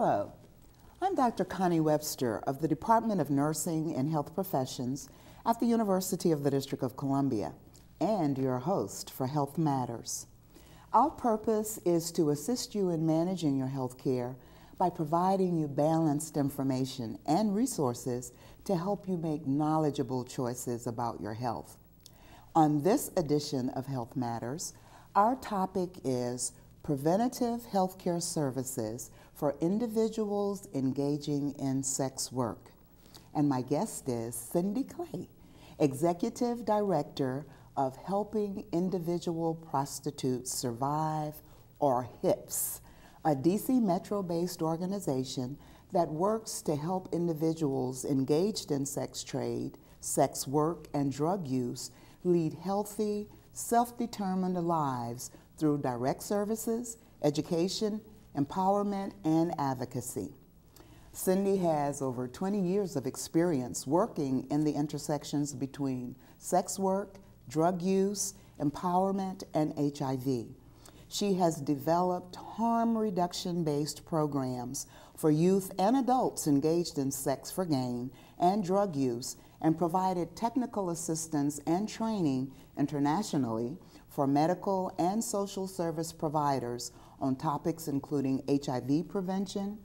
Hello, I'm Dr. Connie Webster of the Department of Nursing and Health Professions at the University of the District of Columbia, and your host for Health Matters. Our purpose is to assist you in managing your health care by providing you balanced information and resources to help you make knowledgeable choices about your health. On this edition of Health Matters, our topic is preventative healthcare services for individuals engaging in sex work. And my guest is Cyndee Clay, Executive Director of Helping Individual Prostitutes Survive, or HIPS, a DC Metro-based organization that works to help individuals engaged in sex trade, sex work, and drug use lead healthy, self-determined lives through direct services, education, empowerment, and advocacy. Cyndee has over 20 years of experience working in the intersections between sex work, drug use, empowerment, and HIV. She has developed harm reduction-based programs for youth and adults engaged in sex for gain and drug use, and provided technical assistance and training internationally for medical and social service providers on topics including HIV prevention,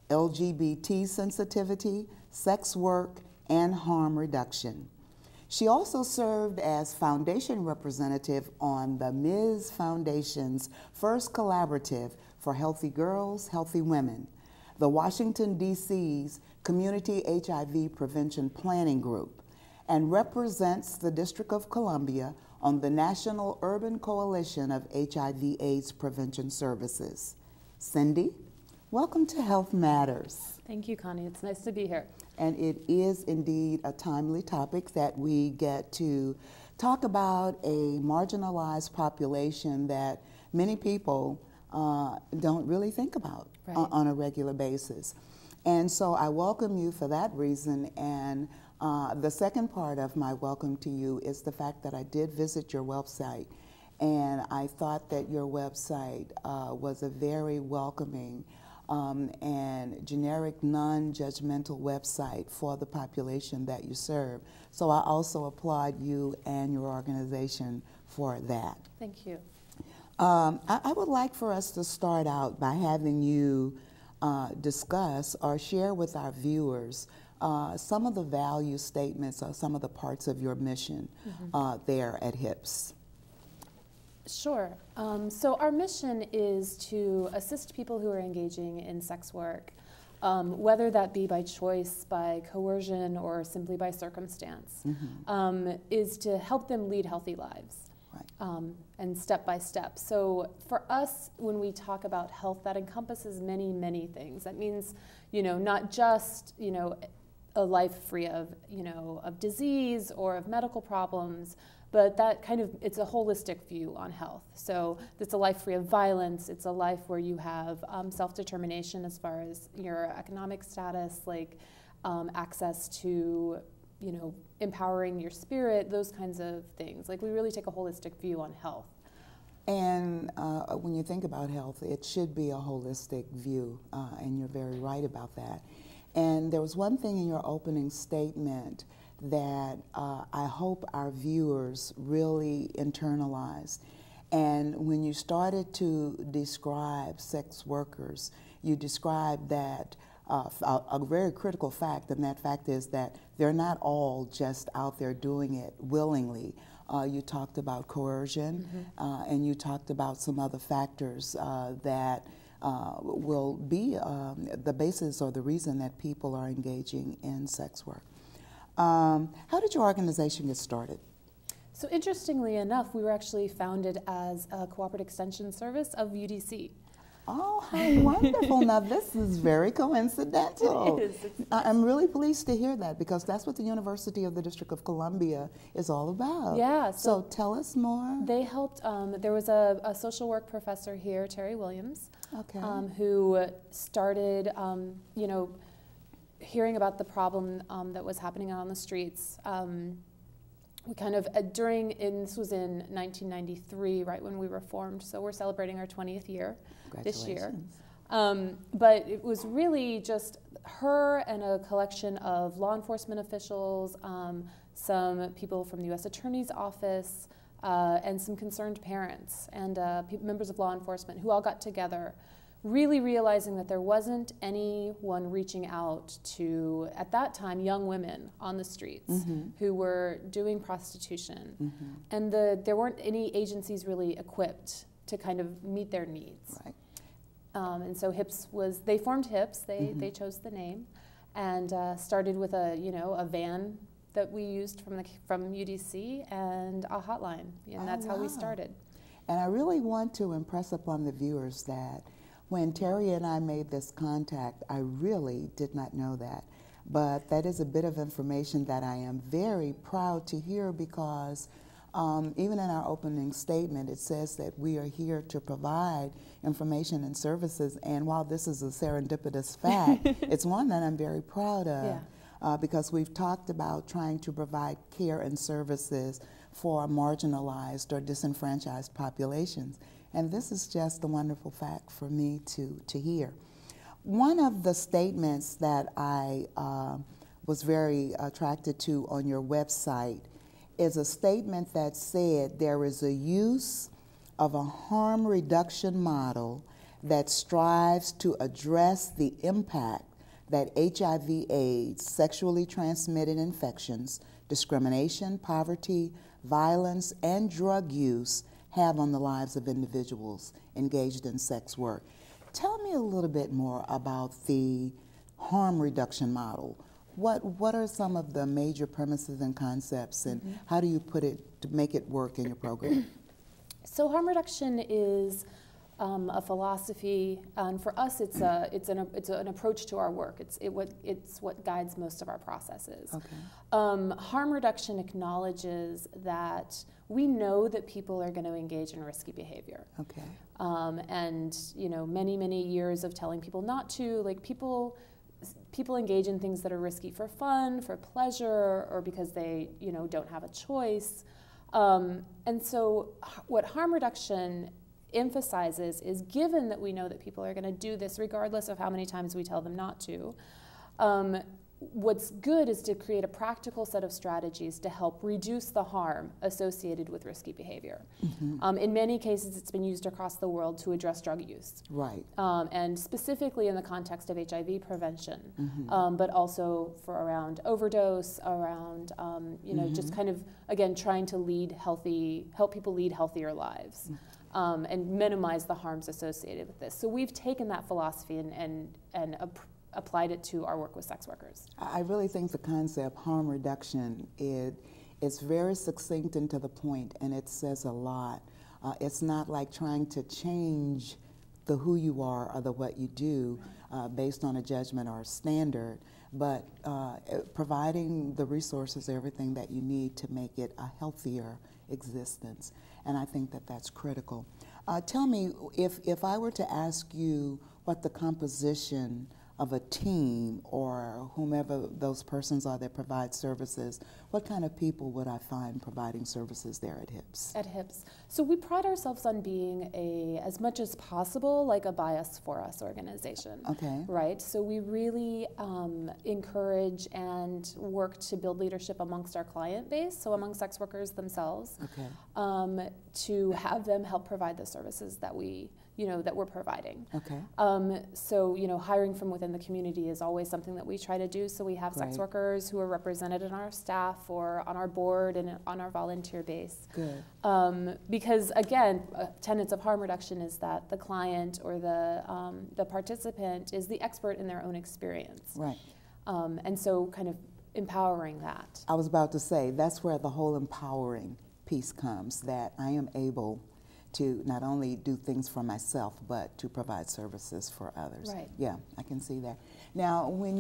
LGBT sensitivity, sex work, and harm reduction. She also served as foundation representative on the Ms. Foundation's first collaborative for Healthy Girls, Healthy Women, the Washington, D.C.'s Community HIV Prevention Planning Group, and represents the District of Columbia on the National Urban Coalition of HIV/AIDS Prevention Services. Cyndee, welcome to Health Matters. Thank you, Connie. It's nice to be here. And it is indeed a timely topic that we get to talk about a marginalized population that many people don't really think about on a regular basis. And so I welcome you for that reason. And the second part of my welcome to you is the fact that I did visit your website, and I thought that your website was a very welcoming and generic, non-judgmental website for the population that you serve. So I also applaud you and your organization for that. Thank you. I would like for us to start out by having you discuss or share with our viewers some of the value statements or some of the parts of your mission there at HIPS. Sure. So our mission is to assist people who are engaging in sex work, whether that be by choice, by coercion, or simply by circumstance, is to help them lead healthy lives. And step by step. So for us, when we talk about health, that encompasses many, many things. That means, not just, a life free of, of disease or of medical problems, but that it's a holistic view on health. So it's a life free of violence. It's a life where you have self-determination as far as your economic status, like access to empowering your spirit, those kinds of things. Like, we really take a holistic view on health. And when you think about health, it should be a holistic view, and you're very right about that. And there was one thing in your opening statement that I hope our viewers really internalize. And when you started to describe sex workers, you described that a very critical fact, and that fact is that they're not all just out there doing it willingly. You talked about coercion, and you talked about some other factors that will be the basis or the reason that people are engaging in sex work. How did your organization get started? So interestingly enough, we were actually founded as a cooperative extension service of UDC. Oh, how wonderful. Now, this is very coincidental. It is. I'm really pleased to hear that, because that's what the University of the District of Columbia is all about. Yeah. So tell us more. They helped, there was a social work professor here, Terry Williams, who started, hearing about the problem that was happening out on the streets. We kind of, this was in 1993, right when we were formed, so we're celebrating our 20th year this year. But it was really just her and a collection of law enforcement officials, some people from the U.S. Attorney's Office, and some concerned parents and members of law enforcement who all got together, really realizing that there wasn't anyone reaching out to, at that time, young women on the streets who were doing prostitution. And there weren't any agencies really equipped to kind of meet their needs. Right. And so HIPS they formed HIPS, they chose the name, and started with a van that we used from UDC and a hotline, and that's how we started. And I really want to impress upon the viewers that when Terry and I made this contact, I really did not know that. But that is a bit of information that I am very proud to hear, because even in our opening statement, it says that we are here to provide information and services. And while this is a serendipitous fact, it's one that I'm very proud of. Yeah. Because we've talked about trying to provide care and services for marginalized or disenfranchised populations. And this is just a wonderful fact for me to hear. One of the statements that I was very attracted to on your website is a statement that said there is a use of a harm reduction model that strives to address the impact that HIV/AIDS, sexually transmitted infections, discrimination, poverty, violence, and drug use have on the lives of individuals engaged in sex work. Tell me a little bit more about the harm reduction model. What are some of the major premises and concepts, and how do you put it to make it work in your program? So harm reduction is a philosophy, and for us, it's an approach to our work. It's what guides most of our processes. Okay. Harm reduction acknowledges that we know that people are going to engage in risky behavior. Okay. And many years of telling people not to, like people engage in things that are risky for fun, for pleasure, or because they don't have a choice. And so what harm reduction emphasizes is, given that we know that people are going to do this regardless of how many times we tell them not to, what's good is to create a practical set of strategies to help reduce the harm associated with risky behavior. In many cases, it's been used across the world to address drug use. Right. And specifically in the context of HIV prevention, but also for around overdose, around just kind of, again, trying to help people lead healthier lives. And minimize the harms associated with this. So we've taken that philosophy and applied it to our work with sex workers. I really think the concept harm reduction is very succinct and to the point, and it says a lot. It's not like trying to change the who you are or the what you do based on a judgment or a standard, but providing the resources, everything that you need to make it a healthier existence. And I think that that's critical. Tell me, if I were to ask you what the composition of a team or whomever those persons are that provide services, what kind of people would I find providing services there at HIPS? At HIPS. So we pride ourselves on being as much as possible, like a bias for us organization. Okay. Right? So we really encourage and work to build leadership amongst our client base, so among sex workers themselves, Okay. To have them help provide the services that we're providing. Okay. So, hiring from within the community is always something that we try to do. So we have sex workers who are represented in our staff or on our board and on our volunteer base. Good. Because again, tenets of harm reduction is that the client or the participant is the expert in their own experience. Right. And so kind of empowering that. I was about to say, that's where the whole empowering piece comes, that I am able to not only do things for myself, but to provide services for others. Right. Yeah, I can see that. Now, when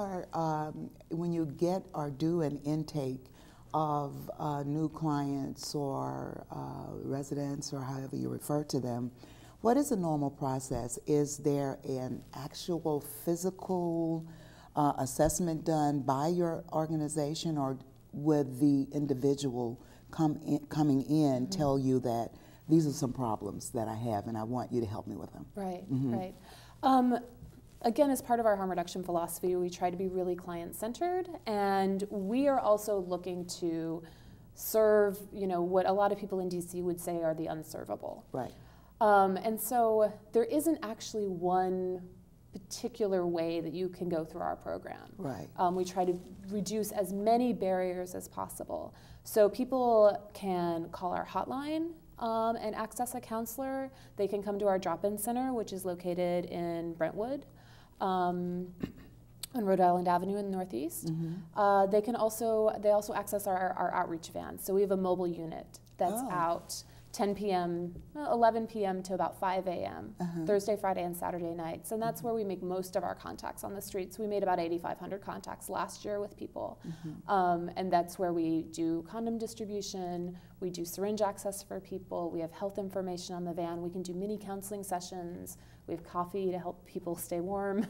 you get or do an intake of new clients or residents or however you refer to them, what is a normal process? Is there an actual physical assessment done by your organization, or would the individual coming in tell you that these are some problems that I have and I want you to help me with them? Right, right. Again, as part of our harm reduction philosophy, we try to be really client-centered, and we are also looking to serve, what a lot of people in DC would say are the unservable. Right. And so there isn't actually one particular way that you can go through our program. Right. We try to reduce as many barriers as possible. So people can call our hotline and access a counselor. They can come to our drop-in center, which is located in Brentwood, on Rhode Island Avenue in the Northeast. Mm-hmm. They also access our outreach van. So we have a mobile unit that's out 10 p.m., 11 p.m. to about 5 a.m., Thursday, Friday, and Saturday nights. And that's where we make most of our contacts on the streets. We made about 8,500 contacts last year with people. And that's where we do condom distribution, we do syringe access for people, we have health information on the van, we can do mini counseling sessions, we have coffee to help people stay warm.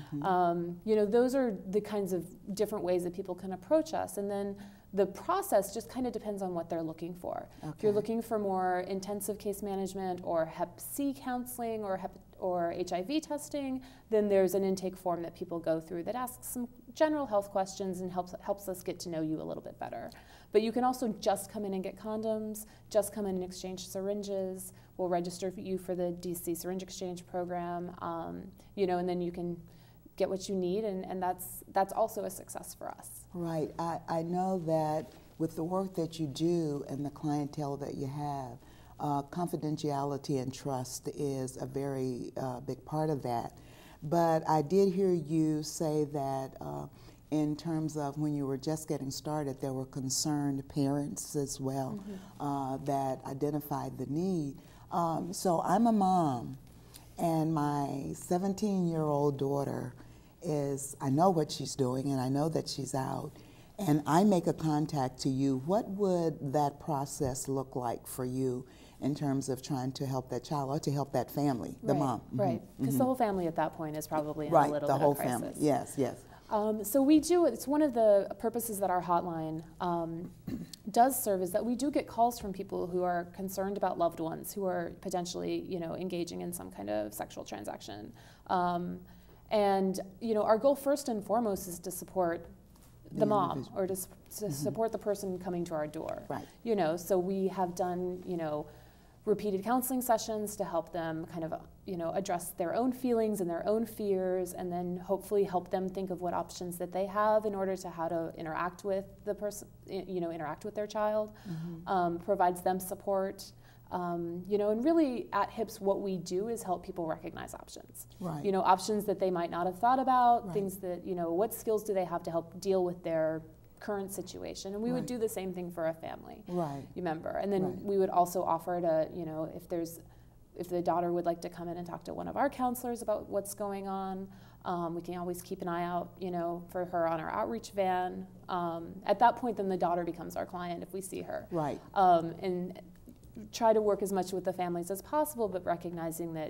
Those are the kinds of different ways that people can approach us. And then the process just kind of depends on what they're looking for. Okay. If you're looking for more intensive case management or Hep C counseling or HIV testing, then there's an intake form that people go through that asks some general health questions and helps us get to know you a little bit better. But you can also just come in and get condoms, just come in and exchange syringes. We'll register you for the DC Syringe Exchange Program, and then you can get what you need, and that's also a success for us. Right. I know that with the work that you do and the clientele that you have, confidentiality and trust is a very big part of that. But I did hear you say that in terms of when you were just getting started, there were concerned parents as well that identified the need. So I'm a mom, and my 17-year-old daughter I know what she's doing, and I know that she's out, and I make a contact to you. What would that process look like for you in terms of trying to help that child or to help that family, the mom? Right, because the whole family at that point is probably in a little bit of crisis. Right, the whole family, yes, yes. So we do, it's one of the purposes that our hotline does serve, is that we do get calls from people who are concerned about loved ones who are potentially, engaging in some kind of sexual transaction. And our goal first and foremost is to support the mom, or to support the person coming to our door. Right. So we have done, repeated counseling sessions to help them kind of, address their own feelings and their own fears, and then hopefully help them think of what options that they have in order to how to interact with the person, interact with their child, provides them support. And really at HIPS what we do is help people recognize options. Right. Options that they might not have thought about, things that, what skills do they have to help deal with their current situation. And we would do the same thing for a family. Right. You remember. And then we would also offer to, if the daughter would like to come in and talk to one of our counselors about what's going on, we can always keep an eye out, for her on our outreach van. At that point, then the daughter becomes our client if we see her. Right. And try to work as much with the families as possible, but recognizing that,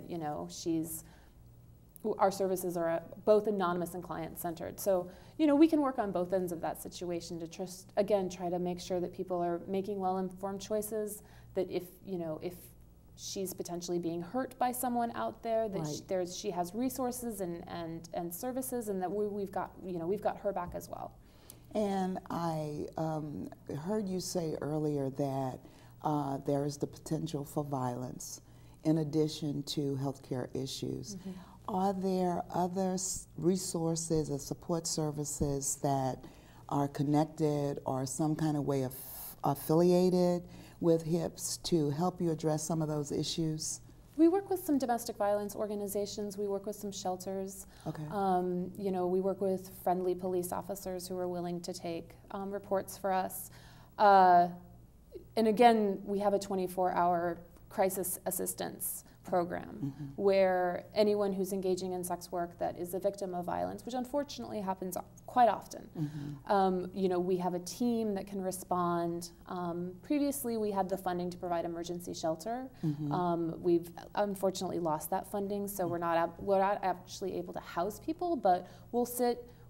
our services are both anonymous and client-centered. So, we can work on both ends of that situation to just, again, try to make sure that people are making well-informed choices, that if she's potentially being hurt by someone out there, that she has resources and services, and that we've got her back as well. And I heard you say earlier that there is the potential for violence in addition to healthcare issues. Are there other resources or support services that are connected or some kind of way of affiliated with HIPS to help you address some of those issues? We work with some domestic violence organizations. We work with some shelters. Okay. We work with friendly police officers who are willing to take reports for us. And again, we have a 24-hour crisis assistance program where anyone who's engaging in sex work that is a victim of violence, which unfortunately happens quite often, we have a team that can respond. Previously, we had the funding to provide emergency shelter. We've unfortunately lost that funding, so we're not actually able to house people, but we'll sit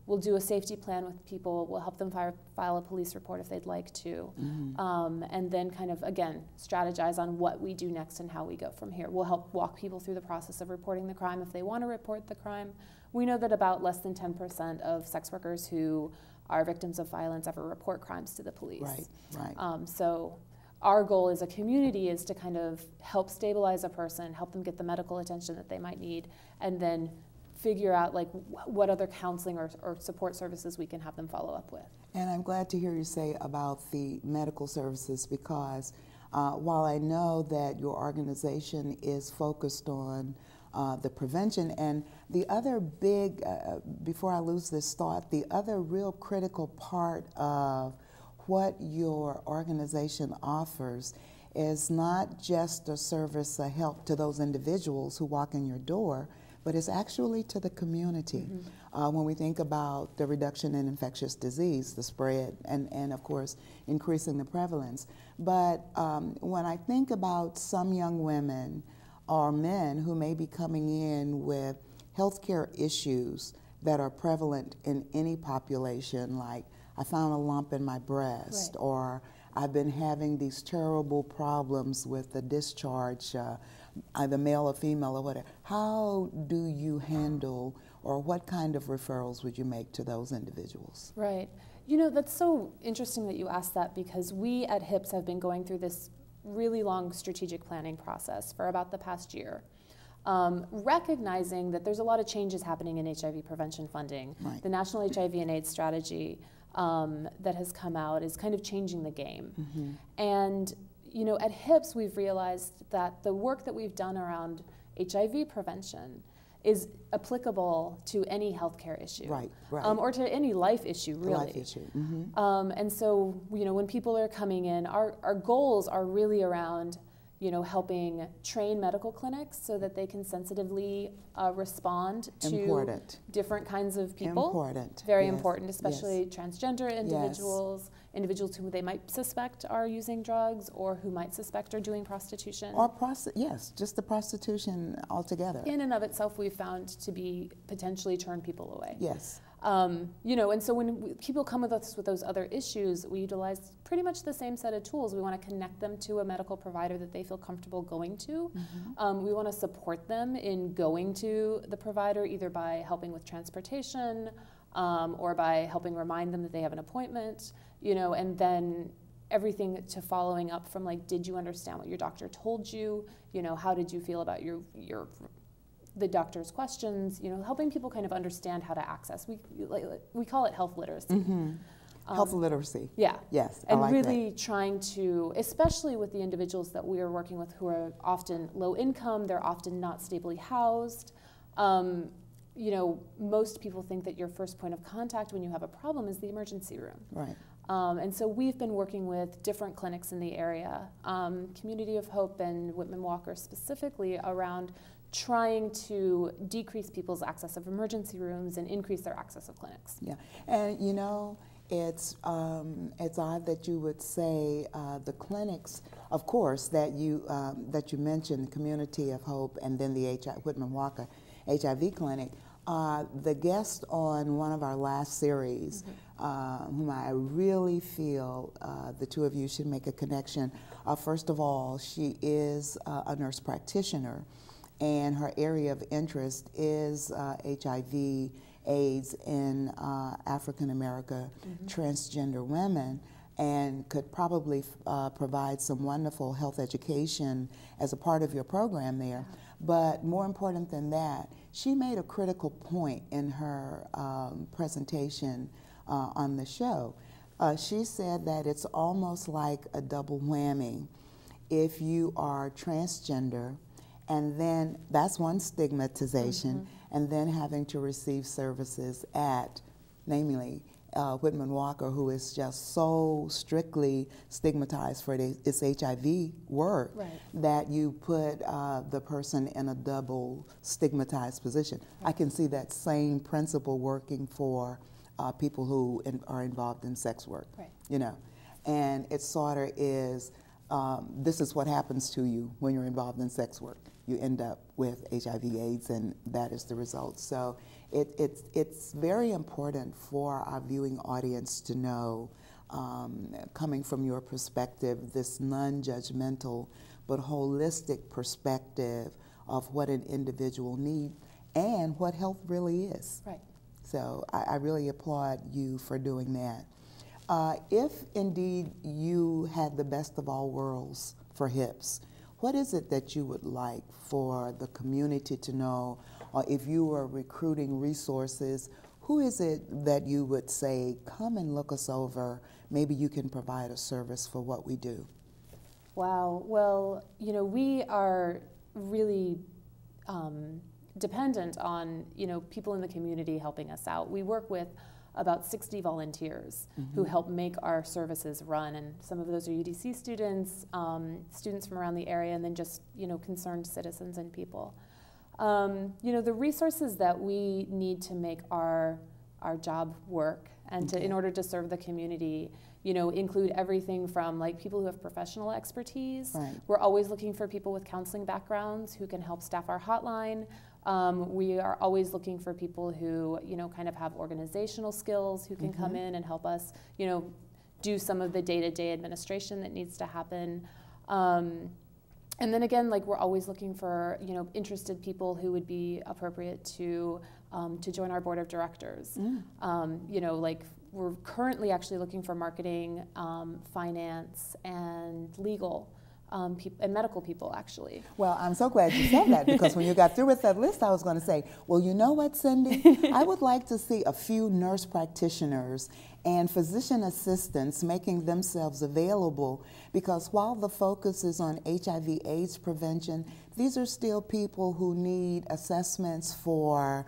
We'll do a safety plan with people. We'll help them file a police report if they'd like to. And then kind of, again, strategize on what we do next and how we go from here. We'll help walk people through the process of reporting the crime if they want to report the crime. We know that about less than 10% of sex workers who are victims of violence ever report crimes to the police. Right. So our goal as a community is to kind of help stabilize a person, help them get the medical attention that they might need, and then figure out like what other counseling or support services we can have them follow up with. And I'm glad to hear you say about the medical services, because while I know that your organization is focused on the prevention, and the other big, before I lose this thought, the other real critical part of what your organization offers is not just a service, a help to those individuals who walk in your door, but it's actually to the community. When we think about the reduction in infectious disease, the spread, and of course, increasing the prevalence. But when I think about some young women or men who may be coming in with healthcare issues that are prevalent in any population, like I found a lump in my breast, or I've been having these terrible problems with the discharge, either male or female or whatever. How do you handle, or what kind of referrals would you make to those individuals? Right. You know, that's so interesting that you asked that, because we at HIPS have been going through this really long strategic planning process for about the past year. Recognizing that there's a lot of changes happening in HIV prevention funding. The National HIV and AIDS Strategy that has come out is kind of changing the game. And you know, at HIPS we've realized that the work that we've done around HIV prevention is applicable to any healthcare issue, or to any life issue, really. Life issue. And so, you know, when people are coming in, our goals are really around, you know, helping train medical clinics so that they can sensitively respond to different kinds of people. Very important, especially transgender individuals, individuals who they might suspect are using drugs, or who might suspect are doing prostitution. Or just the prostitution altogether. In and of itself, we've found to be potentially turn people away. You know, and so when people come with us with those other issues, we utilize pretty much the same set of tools. We want to connect them to a medical provider that they feel comfortable going to. We want to support them in going to the provider, either by helping with transportation, or by helping remind them that they have an appointment, you know, and then everything to following up from like, did you understand what your doctor told you? You know, how did you feel about the doctor's questions, you know, helping people kind of understand how to access. We call it health literacy. Health literacy. Yeah. Yes, and I like really trying to, especially with the individuals that we are working with who are often low income, they're often not stably housed. You know, most people think that your first point of contact when you have a problem is the emergency room. And so we've been working with different clinics in the area, Community of Hope and Whitman Walker specifically, around trying to decrease people's access of emergency rooms and increase their access of clinics. And you know, it's odd that you would say the clinics, of course, that you mentioned, Community of Hope, and then the Whitman Walker HIV clinic. The guest on one of our last series, whom I really feel the two of you should make a connection. First of all, she is a nurse practitioner, and her area of interest is HIV, AIDS in African America transgender women, and could probably provide some wonderful health education as a part of your program there. But more important than that, she made a critical point in her presentation on the show. She said that it's almost like a double whammy if you are transgender, and then that's one stigmatization, and then having to receive services at, namely, Whitman Walker, who is just so strictly stigmatized for its HIV work, that you put the person in a double stigmatized position. I can see that same principle working for people who are involved in sex work, you know. And it sort of is, this is what happens to you when you're involved in sex work. You end up with HIV/AIDS, and that is the result. So it's very important for our viewing audience to know, coming from your perspective, this non-judgmental but holistic perspective of what an individual needs and what health really is. Right. So I really applaud you for doing that. If indeed you had the best of all worlds for HIPS, what is it that you would like for the community to know, or if you were recruiting resources, who is it that you would say, come and look us over, maybe you can provide a service for what we do? Wow, well, you know, we are really dependent on, you know, people in the community helping us out. We work with about 60 volunteers who help make our services run, and some of those are UDC students, students from around the area, and then just, you know, concerned citizens and people. You know, the resources that we need to make our job work and to, in order to serve the community, you know, include everything from like people who have professional expertise. Right. We're always looking for people with counseling backgrounds who can help staff our hotline. We are always looking for people who, you know, kind of have organizational skills, who can come in and help us, you know, do some of the day-to-day administration that needs to happen. And then again, like, we're always looking for, you know, interested people who would be appropriate to join our board of directors. You know, like, we're currently actually looking for marketing, finance, and legal. And medical people, actually. Well, I'm so glad you said that, because when you got through with that list, I was going to say, well, you know what, Cyndee? I would like to see a few nurse practitioners and physician assistants making themselves available, because while the focus is on HIV/AIDS prevention, these are still people who need assessments for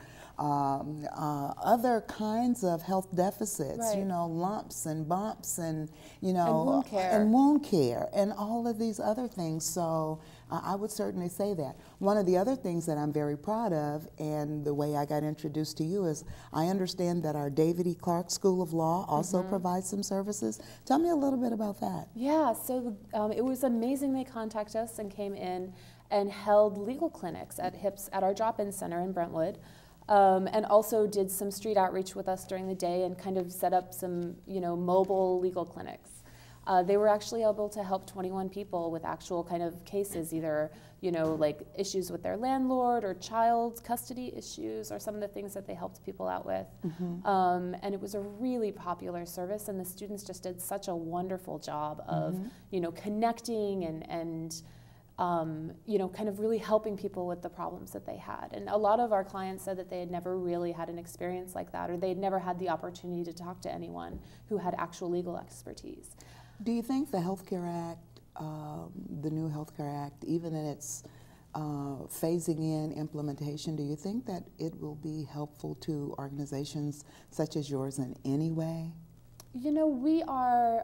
other kinds of health deficits, right. You know, lumps and bumps and, you know, and wound care and all of these other things. So I would certainly say that. One of the other things that I'm very proud of, and the way I got introduced to you, is I understand that our David E. Clark School of Law also provides some services. Tell me a little bit about that. Yeah, so it was amazing. They contacted us and came in and held legal clinics at HIPS at our drop-in center in Brentwood. And also did some street outreach with us during the day and kind of set up some, you know, mobile legal clinics. They were actually able to help 21 people with actual kind of cases, either, you know, like issues with their landlord or child custody issues, or some of the things that they helped people out with. And it was a really popular service, and the students just did such a wonderful job of, you know, connecting and you know, kind of really helping people with the problems that they had. And a lot of our clients said that they had never really had an experience like that, or they'd never had the opportunity to talk to anyone who had actual legal expertise. Do you think the Healthcare Act, the new Healthcare Act, even in its phasing in implementation, do you think that it will be helpful to organizations such as yours in any way? You know, we are,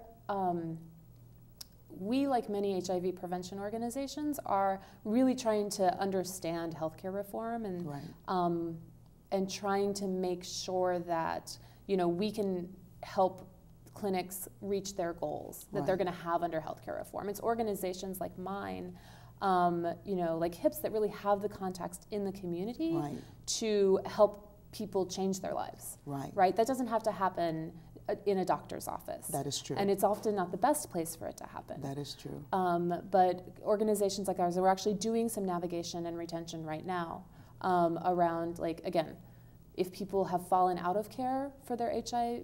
we, like many HIV prevention organizations, are really trying to understand healthcare reform and and trying to make sure that, you know, we can help clinics reach their goals that they're going to have under healthcare reform. It's organizations like mine, you know, like HIPS, that really have the context in the community to help people change their lives. Right? That doesn't have to happen in a doctor's office. That is true. And it's often not the best place for it to happen. That is true. But organizations like ours, we're actually doing some navigation and retention right now around, like, again, if people have fallen out of care for their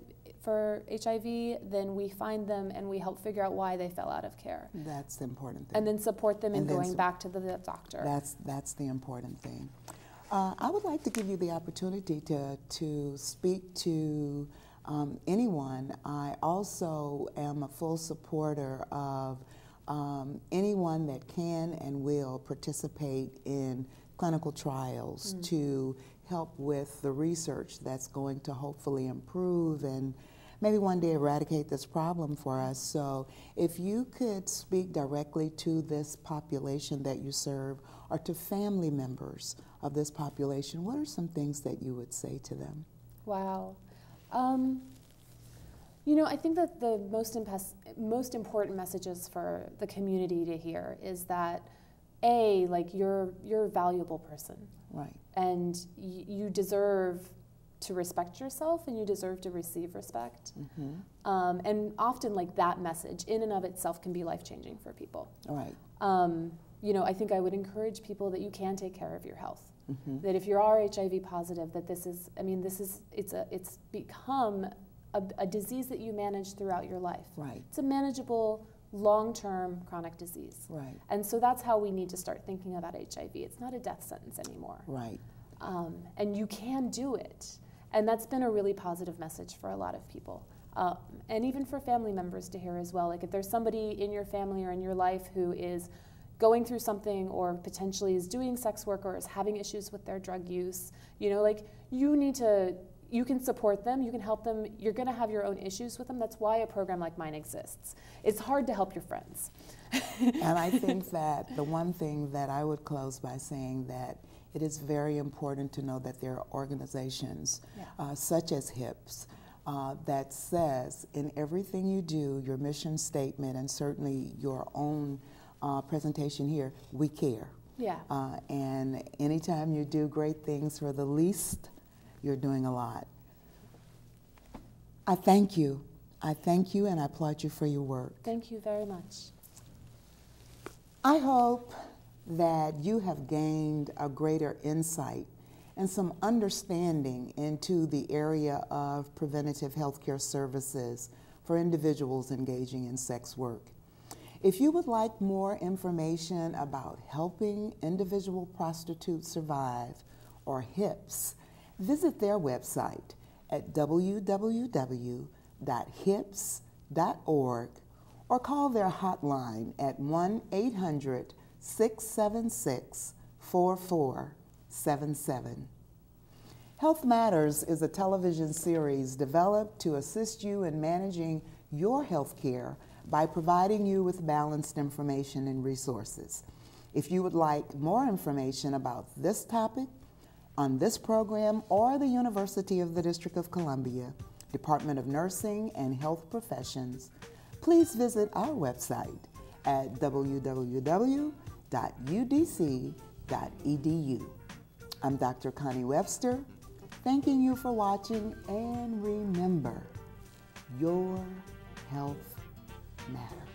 HIV, then we find them and we help figure out why they fell out of care. That's the important thing. And then support them in going back to the doctor. That's the important thing. I would like to give you the opportunity to speak to anyone. I also am a full supporter of anyone that can and will participate in clinical trials to help with the research that's going to hopefully improve and maybe one day eradicate this problem for us. So if you could speak directly to this population that you serve, or to family members of this population, what are some things that you would say to them? Wow. You know, I think that the most important messages for the community to hear is that like you're a valuable person. Right. And you deserve to respect yourself, and you deserve to receive respect. Mm-hmm. And often, like, that message in and of itself can be life-changing for people. Right. You know, I think I would encourage people that you can take care of your health. Mm-hmm. That if you are HIV positive, that it's become a disease that you manage throughout your life. Right. It's a manageable, long-term chronic disease. Right. And so that's how we need to start thinking about HIV. It's not a death sentence anymore. Right. And you can do it. And that's been a really positive message for a lot of people. And even for family members to hear as well. Like, if there's somebody in your family or in your life who is going through something, or potentially is doing sex work, or is having issues with their drug use, you know, like, you can support them, you can help them. You're going to have your own issues with them. That's why a program like mine exists. It's hard to help your friends. And I think that the one thing that I would close by saying that it is very important to know that there are organizations such as HIPS that says in everything you do, your mission statement, and certainly your own presentation here, we care. Yeah. And anytime you do great things for the least, you're doing a lot. I thank you. I thank you, and I applaud you for your work. Thank you very much. I hope that you have gained a greater insight and some understanding into the area of preventative healthcare services for individuals engaging in sex work. If you would like more information about helping individual prostitutes survive, or HIPS, visit their website at www.hips.org or call their hotline at 1-800-676-4477. Health Matters is a television series developed to assist you in managing your health care by providing you with balanced information and resources. If you would like more information about this topic, on this program, or the University of the District of Columbia, Department of Nursing and Health Professions, please visit our website at www.udc.edu. I'm Dr. Connie Webster, thanking you for watching, and remember, your health matters.